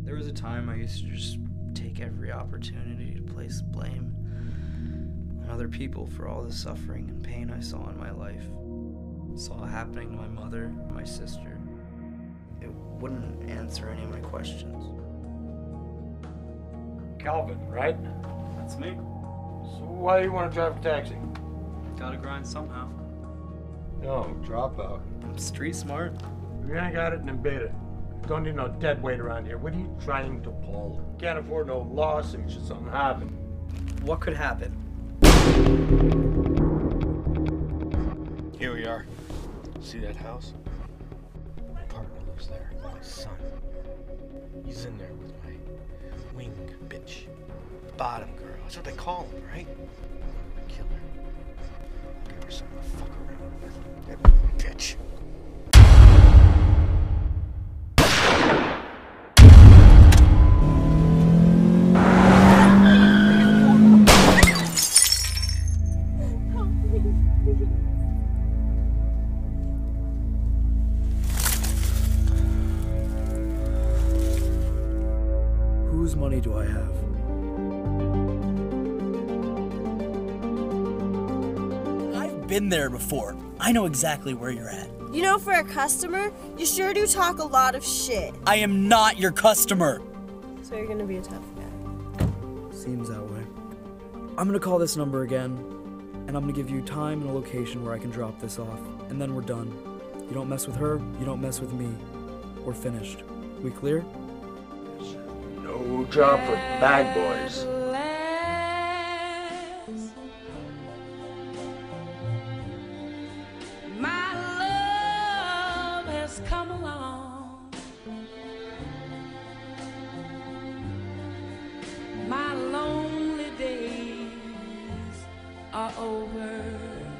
There was a time I used to just take every opportunity to place blame on other people for all the suffering and pain I saw in my life. Saw happening to my mother and my sister. It wouldn't answer any of my questions. Calvin, right? That's me. So why do you want to drive a taxi? Gotta grind somehow. No, drop out. I'm street smart. You ain't got it, then beat it. Don't need no dead weight around here. What are you trying to pull? Can't afford no lawsuit should something happen. What could happen? Here we are. See that house? My partner lives there. My son. He's in there with my wing bitch. Bottom girl. That's what they call him, right? Kill her. Give her something to fuck around with. That bitch. Whose money do I have? I've been there before. I know exactly where you're at. You know, for a customer, you sure do talk a lot of shit. I am not your customer. So you're gonna be a tough guy. Seems that way. I'm gonna call this number again, and I'm gonna give you time and a location where I can drop this off, and then we're done. You don't mess with her, you don't mess with me. We're finished. We clear? No job for bad boys. My love has come along. My lonely days are over.